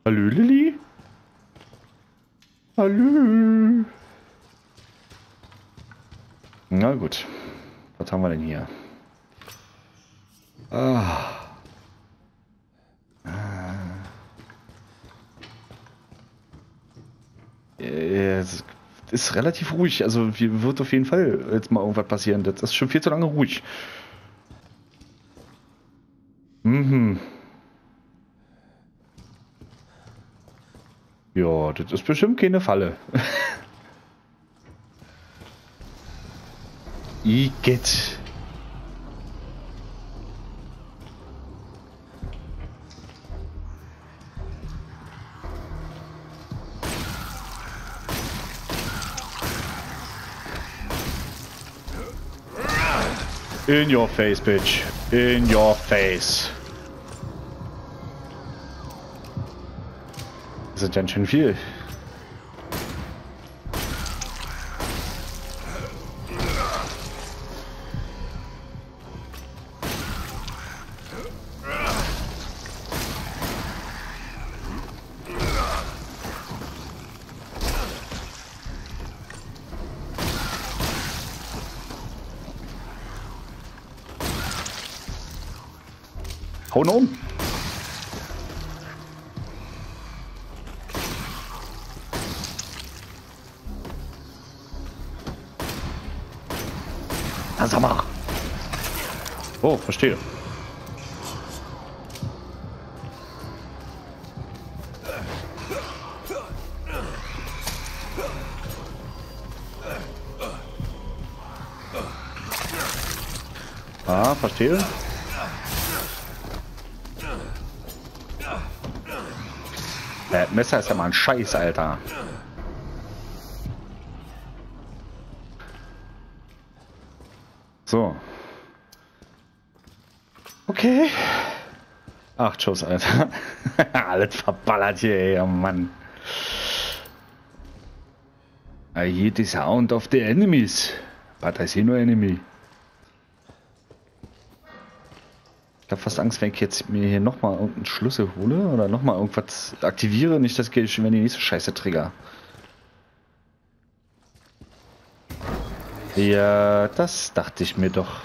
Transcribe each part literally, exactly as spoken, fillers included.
Hallo, Lilly? Hallo? Na gut. Was haben wir denn hier? Ah. Es ist relativ ruhig. Also hier wird auf jeden Fall jetzt mal irgendwas passieren. Das ist schon viel zu lange ruhig. Mhm. Ja, das ist bestimmt keine Falle. Igitt. In your face, bitch. In your face. Das ist ganz schön viel. Hauen um. Na, sag mal. Oh, verstehe. Ah, verstehe. Das Messer ist ja mal ein Scheiß, Alter. So. Okay. Acht Schuss, Alter. Alles verballert hier, ey, oh Mann. I hear the sound of the enemies. But I see no enemy. Ich habe fast Angst, wenn ich jetzt mir hier nochmal irgendeinen Schlüssel hole oder nochmal irgendwas aktiviere, nicht das geht schon wieder die nächste Scheiße Trigger. Ja, das dachte ich mir doch.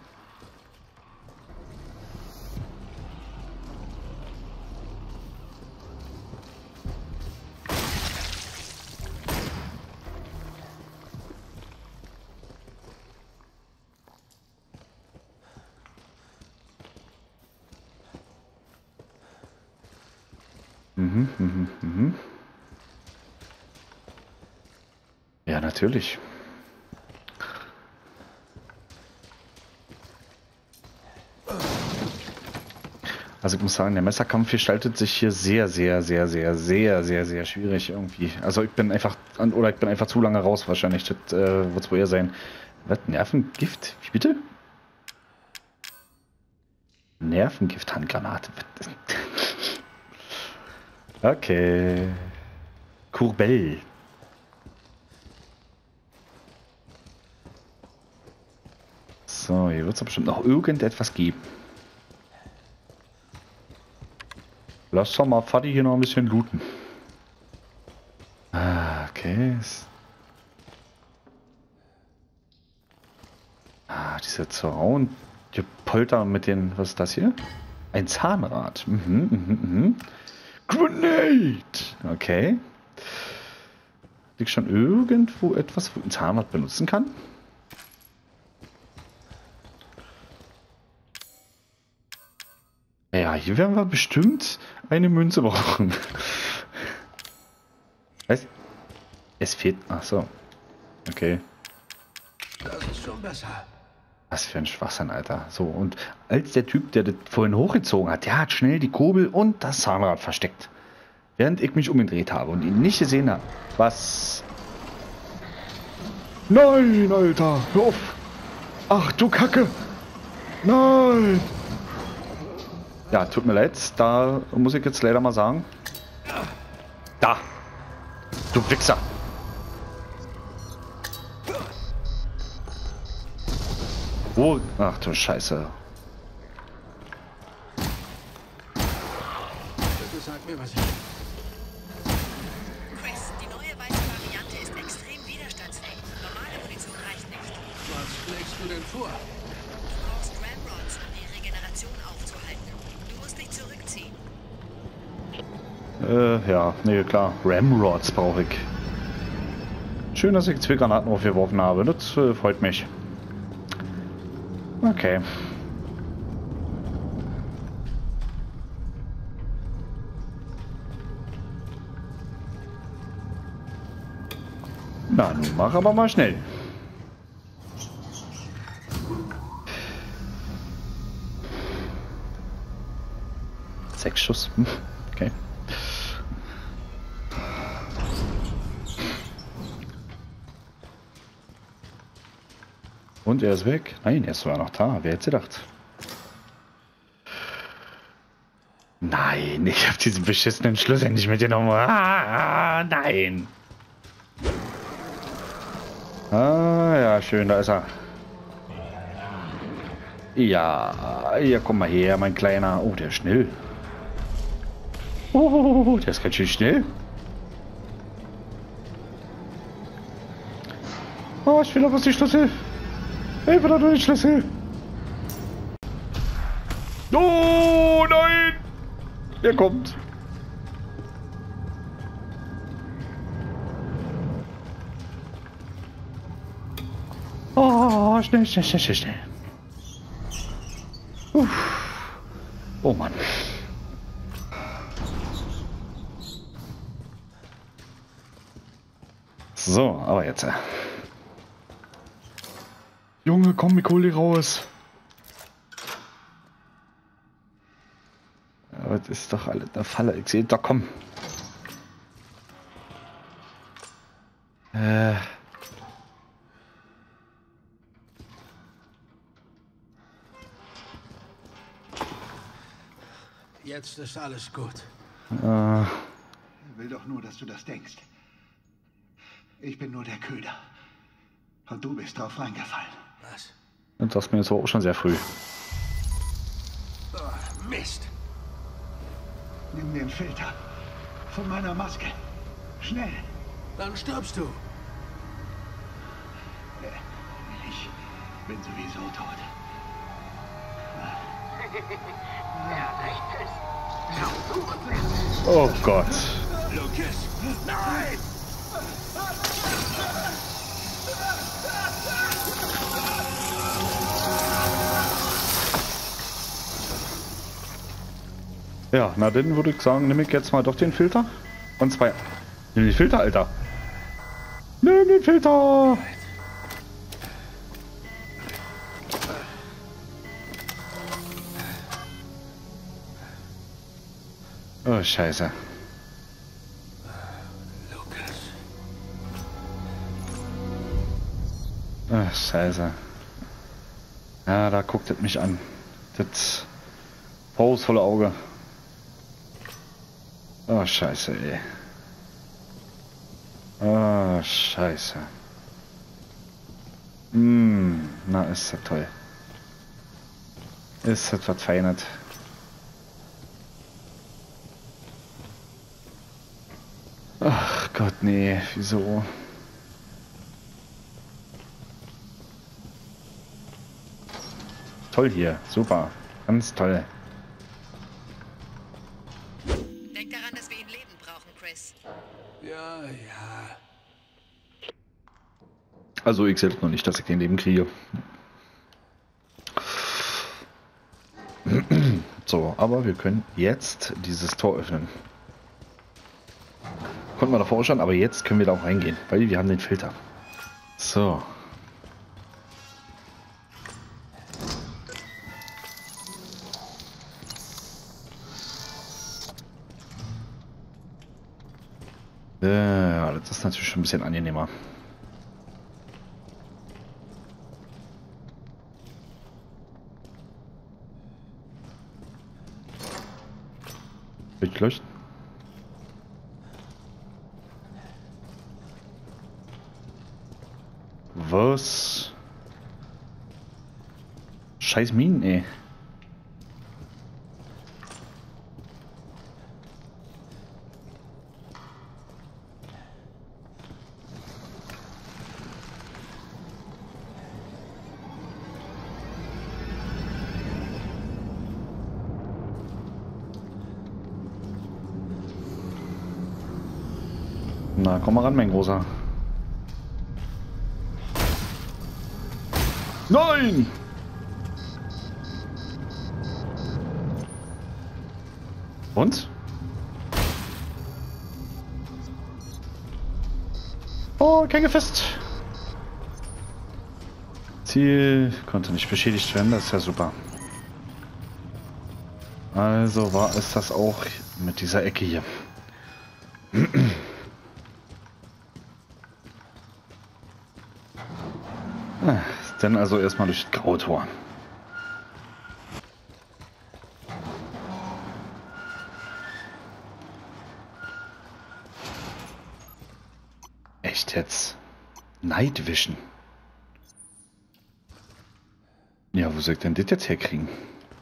Mhm, mhm, mhm. Ja, natürlich. Also ich muss sagen, der Messerkampf gestaltet sich hier sehr, sehr, sehr, sehr, sehr, sehr, sehr schwierig irgendwie. Also ich bin einfach, oder ich bin einfach zu lange raus wahrscheinlich. Das äh, wird es wohl eher sein. Was? Nervengift? Wie bitte? Nervengift-Handgranate. Okay. Kurbell. So, hier wird es bestimmt noch irgendetwas geben. Lass doch mal Fadi hier noch ein bisschen looten. Ah, okay. Ah, diese Zaun. Die Polter mit den... Was ist das hier? Ein Zahnrad. Mhm, mhm, mhm. Grenade! Okay. Liegt schon irgendwo etwas, wo ein Zahnrad benutzen kann? Ja, hier werden wir bestimmt eine Münze brauchen. Was? Es fehlt... Ach so. Okay. Das ist schon besser. Was für ein Schwachsinn, Alter. So, und als der Typ, der das vorhin hochgezogen hat, der hat schnell die Kurbel und das Zahnrad versteckt. Während ich mich umgedreht habe und ihn nicht gesehen habe. Was? Nein, Alter, hör auf. Ach du Kacke. Nein. Ja, tut mir leid, da muss ich jetzt leider mal sagen. Da. Du Wichser. Wo? Ach du Scheiße. Bitte sag mir, was ich... du denn vor? Du brauchst Ramrods, um die Regeneration aufzuhalten. Du musst dich zurückziehen. Äh, ja, nee, klar. Ramrods brauche ich. Schön, dass ich zwei Granaten aufgeworfen habe. Das äh, freut mich. Okay. Na, nun mach aber mal schnell. Sechs Schuss. Hm, okay. Und er ist weg. Nein, er ist sogar noch da. Wer hätte gedacht? Nein, ich habe diesen beschissenen Schluss endlich mitgenommen. Ah, nein. Ah, ja, schön, da ist er. Ja, ja, komm mal her, mein Kleiner. Oh, der ist schnell. Oh, der ist ganz schön schnell. Oh, ich will aber die Schlüssel. Hilfe, da nur den Schlüssel. Oh, nein. Er kommt. Oh, schnell, schnell, schnell, schnell, schnell. Uff. Oh Mann. So, aber jetzt. Äh. Junge, komm, ich hol dich raus. Aber das ist doch alles eine Falle. Ich sehe, da komm. Äh. Jetzt ist alles gut. Äh. Ich will doch nur, dass du das denkst. Ich bin nur der Köder. Und du bist drauf reingefallen. Was? Und das mir jetzt auch schon sehr früh. Oh, Mist. Nimm den Filter von meiner Maske. Schnell. Dann stirbst du. Ich bin sowieso tot. Oh Gott. Lucas! Nein! Ja, na dann würde ich sagen, nehme ich jetzt mal doch den Filter. Und zwei. Nimm den Filter, Alter. Nimm den Filter! Oh, Scheiße. Lucas. Oh, Scheiße. Ja, da guckt es mich an. Das vorwurfsvolle Auge. Oh, Scheiße, ey. Oh, Scheiße. Hm, na, ist das toll. Ist das was Feines. Ach Gott, nee, wieso? Toll hier, super, ganz toll. Denk daran, dass wir ihn leben brauchen, Chris. Ja, ja. Also ich selbst noch nicht, dass ich den Leben kriege. So, aber wir können jetzt dieses Tor öffnen. Konnten wir davor schon, aber jetzt können wir da auch reingehen, weil wir haben den Filter. So. Ja, das ist natürlich schon ein bisschen angenehmer. Durchleuchten. Was? Scheiß Minen, ey. Na, komm mal ran, mein Großer. Nein! Und? Oh, kein Gefäßt. Ziel konnte nicht beschädigt werden, das ist ja super. Also war es das auch mit dieser Ecke hier. Dann also erstmal durch das Grautor. Echt jetzt? Night Vision. Ja, wo soll ich denn das jetzt herkriegen?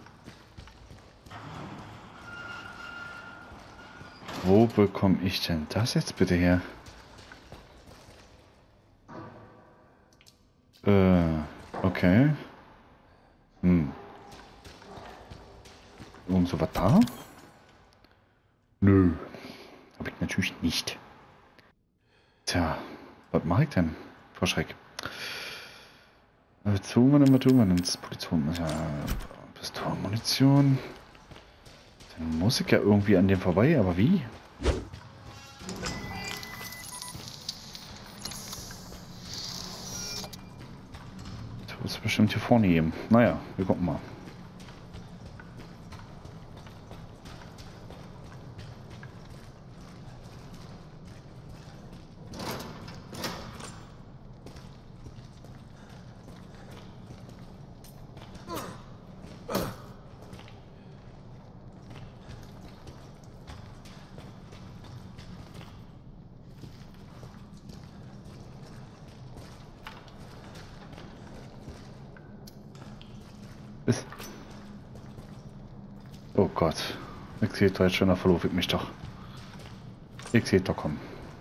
Wo bekomme ich denn das jetzt bitte her? Äh, okay. Hm. Irgend so was da? Nö. Hab ich natürlich nicht. Tja, was mache ich denn? Vor Schreck. Was tun wir denn, was tun wir denn? Das Position, ja, Pistolenmunition. Dann muss ich ja irgendwie an dem vorbei, aber wie? Das wird es bestimmt hier vorne geben. Naja, wir gucken mal. Ist. Oh Gott. Ich sehe doch jetzt schon, da verlaufe ich mich doch. Ich sehe doch kommen.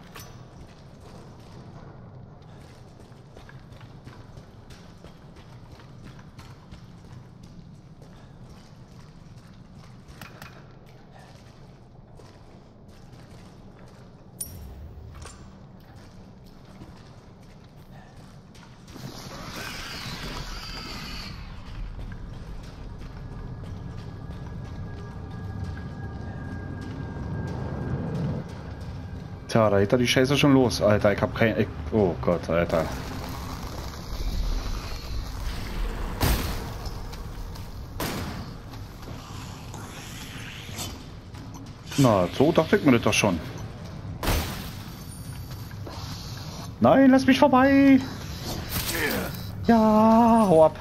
Tja, da geht da die Scheiße schon los, Alter. Ich hab kein... Ich, oh Gott, Alter. Na, so dachte ich mir das doch schon. Nein, lass mich vorbei! Ja, hau ab!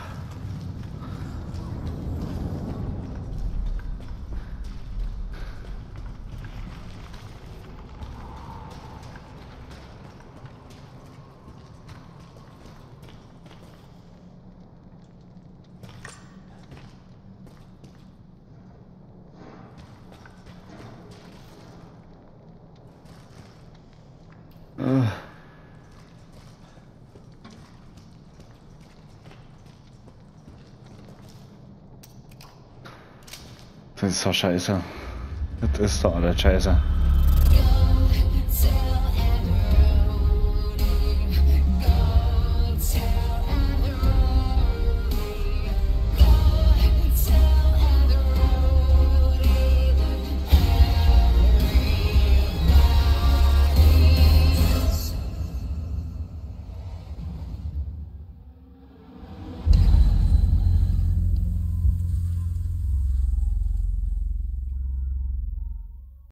Das ist doch scheiße. Das ist doch alles scheiße.